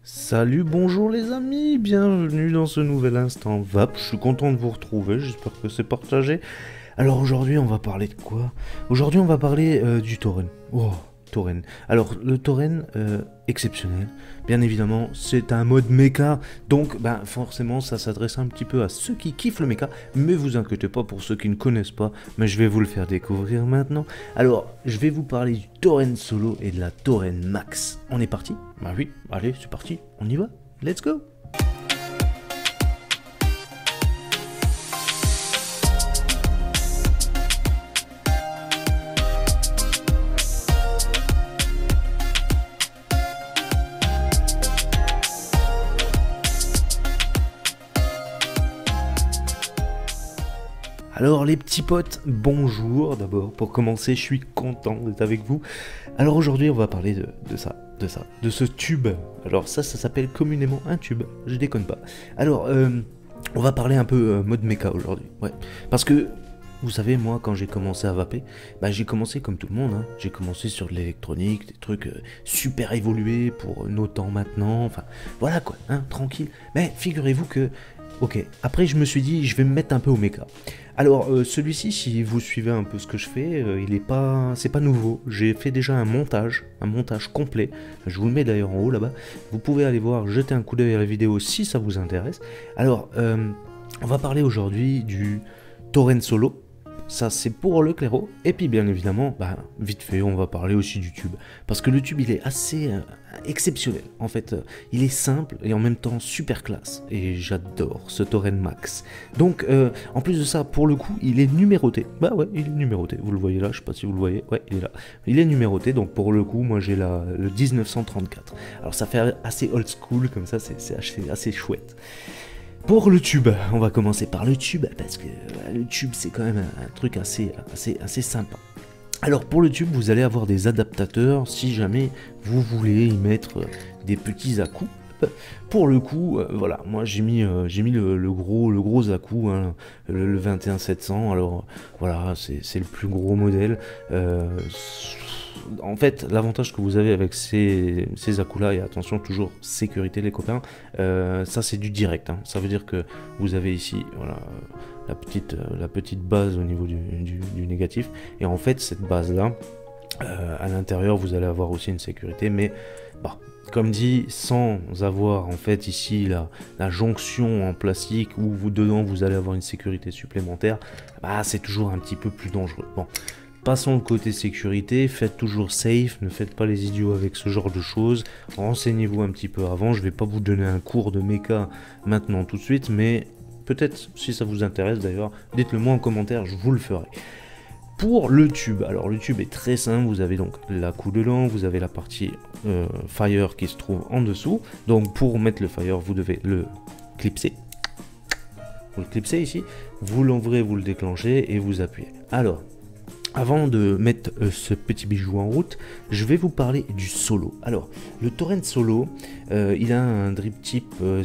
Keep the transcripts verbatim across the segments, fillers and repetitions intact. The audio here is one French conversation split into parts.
Salut, bonjour les amis, bienvenue dans ce nouvel instant Vape, je suis content de vous retrouver, j'espère que c'est partagé. Alors aujourd'hui on va parler de quoi? Aujourd'hui on va parler euh, du Tauren. Oh, Tauren. Alors le Tauren, euh, exceptionnel, bien évidemment, c'est un mode mecha, donc ben, forcément ça s'adresse un petit peu à ceux qui kiffent le mecha, mais vous inquiétez pas pour ceux qui ne connaissent pas, mais je vais vous le faire découvrir maintenant. Alors, je vais vous parler du Tauren Solo et de la Tauren Max. On est parti? Bah oui, allez, c'est parti, on y va, let's go! Alors les petits potes, bonjour d'abord, pour commencer, je suis content d'être avec vous. Alors aujourd'hui on va parler de, de ça, de ça, de ce tube. Alors ça, ça s'appelle communément un tube, je déconne pas. Alors, euh, on va parler un peu euh, mode mecha aujourd'hui, ouais. Parce que, vous savez, moi quand j'ai commencé à vaper, bah, j'ai commencé comme tout le monde, hein. J'ai commencé sur de l'électronique, des trucs euh, super évolués pour nos temps maintenant, enfin voilà quoi, hein, tranquille. Mais figurez-vous que, ok, après je me suis dit je vais me mettre un peu au mecha. Alors euh, celui-ci, si vous suivez un peu ce que je fais, euh, il est pas, c'est pas nouveau. J'ai fait déjà un montage, un montage complet. Je vous le mets d'ailleurs en haut là-bas. Vous pouvez aller voir, jeter un coup d'œil à la vidéo si ça vous intéresse. Alors, euh, on va parler aujourd'hui du Tauren Solo. Ça c'est pour le claireau, et puis bien évidemment, bah, vite fait, on va parler aussi du tube, parce que le tube il est assez euh, exceptionnel, en fait, euh, il est simple et en même temps super classe, et j'adore ce Tauren Max. Donc, euh, en plus de ça, pour le coup, il est numéroté, bah ouais, il est numéroté, vous le voyez là, je sais pas si vous le voyez, ouais, il est là, il est numéroté, donc pour le coup, moi j'ai la, le dix-neuf cent trente-quatre, alors ça fait assez old school, comme ça, c'est assez, assez chouette. Pour le tube, on va commencer par le tube, parce que euh, le tube c'est quand même un, un truc assez, assez, assez sympa. Alors pour le tube, vous allez avoir des adaptateurs si jamais vous voulez y mettre euh, des petits à-coups. Pour le coup, euh, voilà, moi j'ai mis, euh, j'ai mis le, le gros, le gros à-coup, hein, le, le vingt et un sept cents, alors voilà, c'est le plus gros modèle. Euh, En fait, l'avantage que vous avez avec ces, ces à-coups-là, et attention, toujours sécurité les copains, euh, ça c'est du direct, hein. Ça veut dire que vous avez ici, voilà, la petite, la petite base au niveau du, du, du négatif, et en fait, cette base-là, euh, à l'intérieur, vous allez avoir aussi une sécurité, mais bah, comme dit, sans avoir en fait ici la, la jonction en plastique où vous dedans vous allez avoir une sécurité supplémentaire, bah, c'est toujours un petit peu plus dangereux. Bon. Passons le côté sécurité, faites toujours safe, ne faites pas les idiots avec ce genre de choses, renseignez-vous un petit peu avant, je vais pas vous donner un cours de méca maintenant tout de suite, mais peut-être si ça vous intéresse d'ailleurs, dites-le moi en commentaire, je vous le ferai. Pour le tube, alors le tube est très simple, vous avez donc la coup dedans, vous avez la partie euh, fire qui se trouve en dessous, donc pour mettre le fire, vous devez le clipser. Vous le clipsez ici, vous l'ouvrez, vous le déclenchez et vous appuyez. Alors, avant de mettre euh, ce petit bijou en route, je vais vous parler du solo. Alors, le Tauren Solo, euh, il a un drip type euh,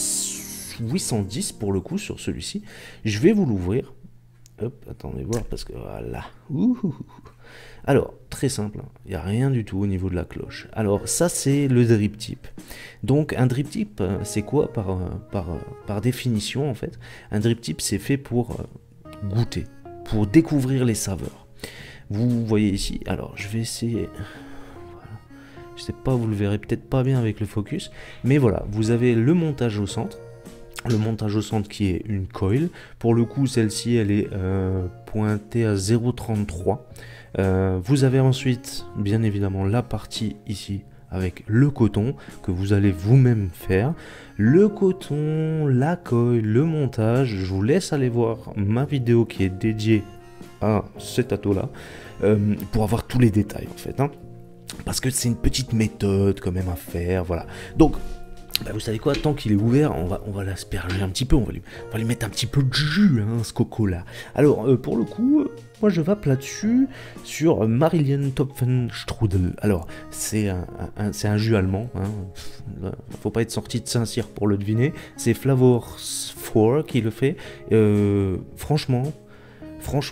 huit cent dix pour le coup sur celui-ci. Je vais vous l'ouvrir. Hop, attendez voir parce que voilà. Ouh. Alors, très simple, il n'y a rien du tout au niveau de la cloche. Alors, ça c'est le drip type. Donc, un drip type, c'est quoi par, par, par définition en fait? Un drip type, c'est fait pour goûter, pour découvrir les saveurs. Vous voyez ici, alors je vais essayer, voilà. Je sais pas, vous le verrez peut-être pas bien avec le focus, mais voilà, vous avez le montage au centre, le montage au centre qui est une coil, pour le coup celle-ci elle est euh, pointée à zéro virgule trente-trois, euh, vous avez ensuite bien évidemment la partie ici, avec le coton que vous allez vous-même faire, le coton, la coil, le montage, je vous laisse aller voir ma vidéo qui est dédiée à cet ato là euh, pour avoir tous les détails en fait, hein, parce que c'est une petite méthode quand même à faire, voilà. Donc bah, vous savez quoi, tant qu'il est ouvert, on va, on va l'asperger un petit peu, on va, lui, on va lui mettre un petit peu de jus, hein, ce coco là. Alors euh, pour le coup, euh, moi je vape là-dessus sur Marillion Topfenstrudel. Alors c'est un, un, un, un jus allemand, hein. Faut pas être sorti de Saint-Cyr pour le deviner, c'est Flavor quatre qui le fait, euh, franchement, franchement,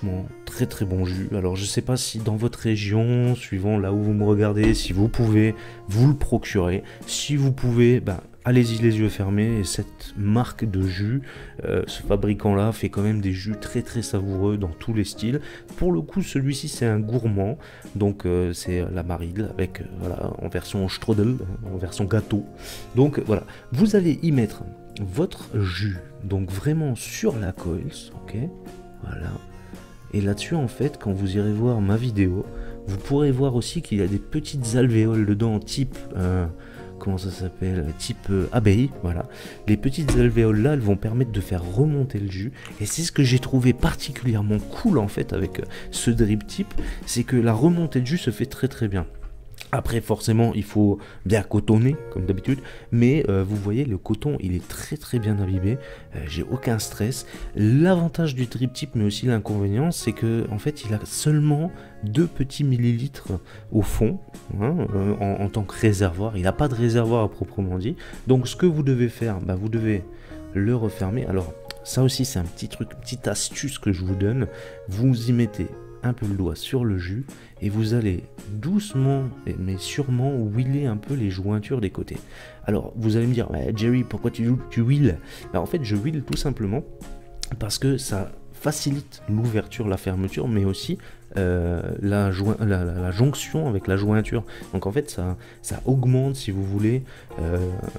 très très bon jus. Alors je sais pas si dans votre région, suivant là où vous me regardez, si vous pouvez vous le procurer. Si vous pouvez, bah, allez-y les yeux fermés. Et cette marque de jus, euh, ce fabricant là fait quand même des jus très très savoureux dans tous les styles. Pour le coup, celui-ci c'est un gourmand, donc euh, c'est la Maril avec euh, voilà, en version strudel, en version gâteau. Donc voilà, vous allez y mettre votre jus, donc vraiment sur la coils, ok, voilà. Et là-dessus, en fait, quand vous irez voir ma vidéo, vous pourrez voir aussi qu'il y a des petites alvéoles dedans, type, euh, comment ça s'appelle, type euh, abeille, voilà. Les petites alvéoles là, elles vont permettre de faire remonter le jus. Et c'est ce que j'ai trouvé particulièrement cool, en fait, avec euh, ce drip tip, c'est que la remontée de jus se fait très très bien. Après, forcément, il faut bien cotonner, comme d'habitude, mais euh, vous voyez, le coton, il est très très bien imbibé, euh, j'ai aucun stress. L'avantage du drip tip, mais aussi l'inconvénient, c'est que en fait, il a seulement deux petits millilitres au fond, hein, euh, en, en tant que réservoir. Il n'a pas de réservoir à proprement dit. Donc, ce que vous devez faire, bah, vous devez le refermer. Alors, ça aussi, c'est un petit truc, petite astuce que je vous donne. Vous y mettez un peu le doigt sur le jus et vous allez doucement mais sûrement wheeler un peu les jointures des côtés. Alors vous allez me dire, bah, Jerry, pourquoi tu, tu wheels? Bah, en fait, je wheel tout simplement parce que ça facilite l'ouverture, la fermeture, mais aussi euh, la, la, la, la jonction avec la jointure. Donc en fait, ça, ça augmente, si vous voulez, euh,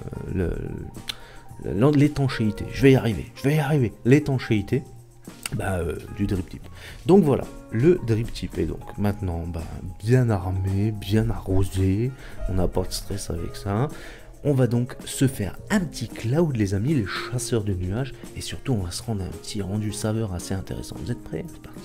l'étanchéité. Je vais y arriver, je vais y arriver. L'étanchéité. Bah, euh, du drip tip. Donc voilà, le drip tip est donc maintenant bah, bien armé, bien arrosé, on n'a pas de stress avec ça. On va donc se faire un petit cloud, les amis, les chasseurs de nuages, et surtout on va se rendre un petit rendu saveur assez intéressant. Vous êtes prêts? C'est parti.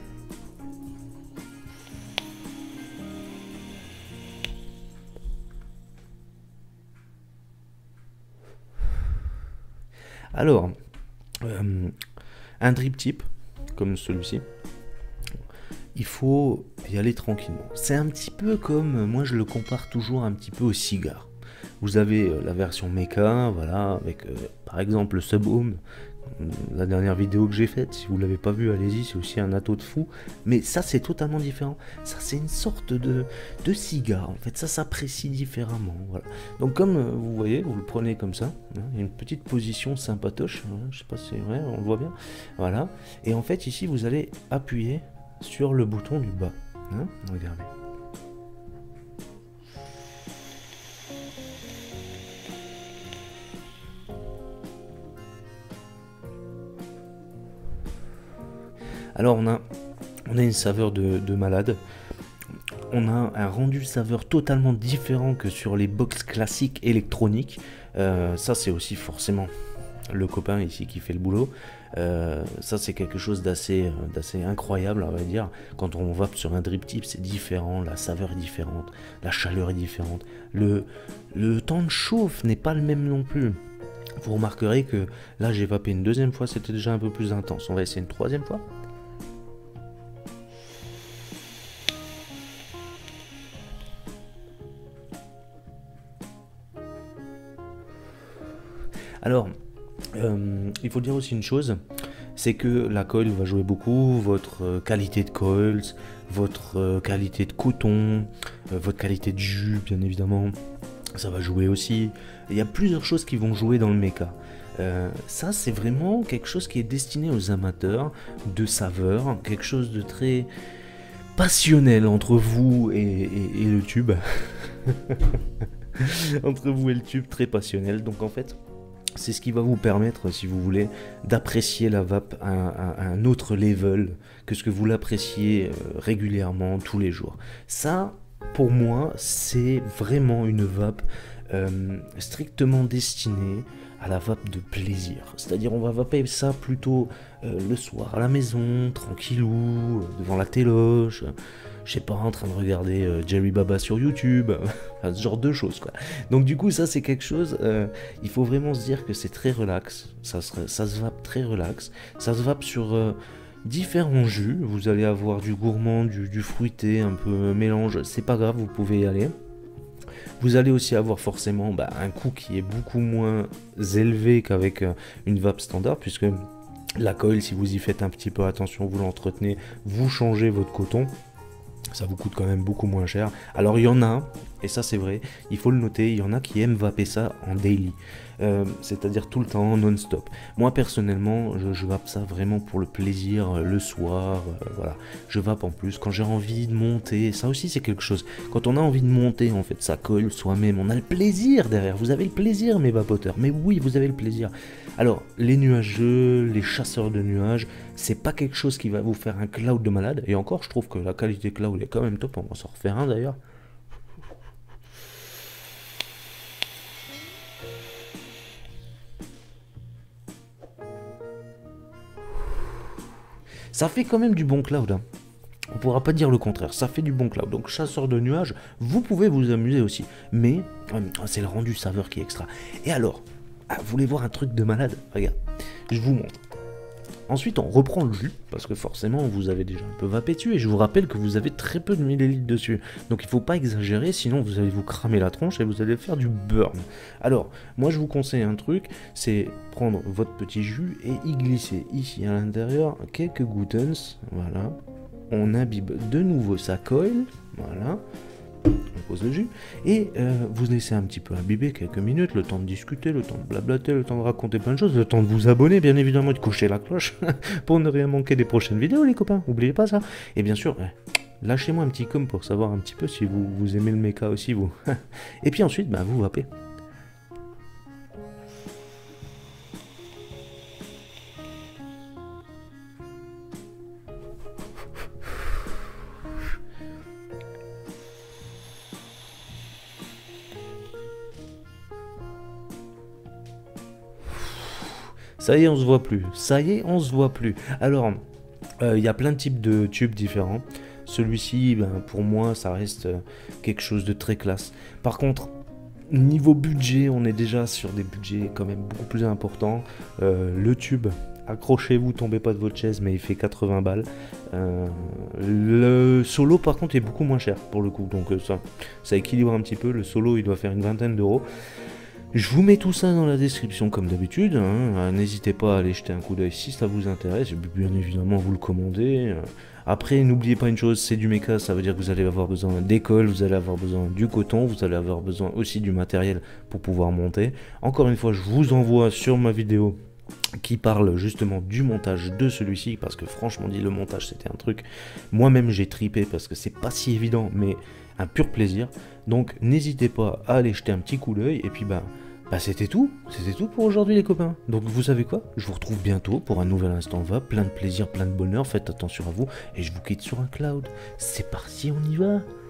Alors, euh, un drip tip comme celui-ci, il faut y aller tranquillement. C'est un petit peu comme, moi je le compare toujours un petit peu au cigare. Vous avez euh, la version mecha, voilà, avec euh, par exemple le Sub-Home, la dernière vidéo que j'ai faite, si vous l'avez pas vu, allez-y, c'est aussi un atto de fou. Mais ça c'est totalement différent. Ça c'est une sorte de, de cigare, en fait, ça s'apprécie différemment. Voilà. Donc comme euh, vous voyez, vous le prenez comme ça, hein, il y a une petite position sympatoche, hein, je sais pas si c'est vrai, on le voit bien. Voilà. Et en fait ici vous allez appuyer sur le bouton du bas. Hein, regardez. Alors on a, on a une saveur de, de malade, on a un rendu saveur totalement différent que sur les box classiques électroniques, euh, ça c'est aussi forcément le copain ici qui fait le boulot, euh, ça c'est quelque chose d'assez d'assez incroyable on va dire, quand on va sur un drip tip c'est différent, la saveur est différente, la chaleur est différente, le, le temps de chauffe n'est pas le même non plus. Vous remarquerez que là j'ai vapé une deuxième fois, c'était déjà un peu plus intense, on va essayer une troisième fois. Alors, euh, il faut dire aussi une chose, c'est que la coil va jouer beaucoup, votre euh, qualité de coils, votre euh, qualité de coton, euh, votre qualité de jus, bien évidemment, ça va jouer aussi. Il y a plusieurs choses qui vont jouer dans le mecha. Euh, ça, c'est vraiment quelque chose qui est destiné aux amateurs de saveurs, quelque chose de très passionnel entre vous et, et, et le tube. Entre vous et le tube, très passionnel. Donc en fait, c'est ce qui va vous permettre, si vous voulez, d'apprécier la vape à un, à un autre level que ce que vous l'appréciez euh, régulièrement tous les jours. Ça, pour moi, c'est vraiment une vape euh, strictement destinée à la vape de plaisir. C'est-à-dire, on va vaper ça plutôt euh, le soir à la maison, tranquillou, devant la téloche, je sais pas, en train de regarder euh, Jerry Baba sur YouTube, enfin, ce genre de choses, quoi. Donc du coup, ça c'est quelque chose, euh, il faut vraiment se dire que c'est très relax, ça se, ça se vape très relax, ça se vape sur euh, différents jus, vous allez avoir du gourmand, du, du fruité, un peu mélange, c'est pas grave, vous pouvez y aller. Vous allez aussi avoir forcément bah, un coût qui est beaucoup moins élevé qu'avec euh, une vape standard, puisque La coil, si vous y faites un petit peu attention, vous l'entretenez, vous changez votre coton, ça vous coûte quand même beaucoup moins cher. Alors il y en a, et ça c'est vrai, il faut le noter, il y en a qui aiment vaper ça en daily, euh, c'est-à-dire tout le temps, non-stop. Moi personnellement, je, je vape ça vraiment pour le plaisir, euh, le soir, euh, voilà. Je vape en plus quand j'ai envie de monter, ça aussi c'est quelque chose. Quand on a envie de monter, en fait, ça colle soi-même, on a le plaisir derrière. Vous avez le plaisir, mes vapoteurs, mais oui, vous avez le plaisir. Alors, les nuageux, les chasseurs de nuages, c'est pas quelque chose qui va vous faire un cloud de malade. Et encore, je trouve que la qualité cloud est quand même top. On va s'en refaire un d'ailleurs. Ça fait quand même du bon cloud, hein. On pourra pas dire le contraire, ça fait du bon cloud. Donc chasseur de nuages, vous pouvez vous amuser aussi. Mais euh, c'est le rendu saveur qui est extra. Et alors, ah, vous voulez voir un truc de malade? Regarde, je vous montre. Ensuite, on reprend le jus, parce que forcément, vous avez déjà un peu vapé dessus, et je vous rappelle que vous avez très peu de millilitres dessus. Donc il ne faut pas exagérer, sinon vous allez vous cramer la tronche et vous allez faire du burn. Alors, moi je vous conseille un truc, c'est prendre votre petit jus et y glisser ici à l'intérieur quelques goutens, voilà. On imbibe de nouveau sa coil, voilà. On pose le jus, et euh, vous laissez un petit peu imbiber quelques minutes, le temps de discuter, le temps de blablater, le temps de raconter plein de choses, le temps de vous abonner, bien évidemment, de cocher la cloche, pour ne rien manquer des prochaines vidéos, les copains, n'oubliez pas ça. Et bien sûr, lâchez-moi un petit com pour savoir un petit peu si vous, vous aimez le méca aussi, vous. Et puis ensuite, bah, vous vapez. Ça y est, on se voit plus. Ça y est, on se voit plus. Alors, il euh, y a plein de types de tubes différents. Celui-ci, ben, pour moi, ça reste euh, quelque chose de très classe. Par contre, niveau budget, on est déjà sur des budgets quand même beaucoup plus importants. Euh, le tube, accrochez-vous, tombez pas de votre chaise, mais il fait quatre-vingts balles. Euh, le solo, par contre, est beaucoup moins cher pour le coup. Donc euh, ça, ça équilibre un petit peu. Le solo, il doit faire une vingtaine d'euros. Je vous mets tout ça dans la description comme d'habitude, hein. N'hésitez pas à aller jeter un coup d'œil si ça vous intéresse, et bien évidemment vous le commandez. Après, n'oubliez pas une chose, c'est du méca, ça veut dire que vous allez avoir besoin d'école, vous allez avoir besoin du coton, vous allez avoir besoin aussi du matériel pour pouvoir monter. Encore une fois, je vous envoie sur ma vidéo qui parle justement du montage de celui-ci, parce que franchement dit, le montage c'était un truc, moi-même j'ai tripé parce que c'est pas si évident, mais un pur plaisir. Donc n'hésitez pas à aller jeter un petit coup d'œil, et puis bah, bah c'était tout, c'était tout pour aujourd'hui les copains. Donc vous savez quoi, je vous retrouve bientôt pour un nouvel instant va, plein de plaisir, plein de bonheur, faites attention à vous, et je vous quitte sur un cloud. C'est parti, on y va.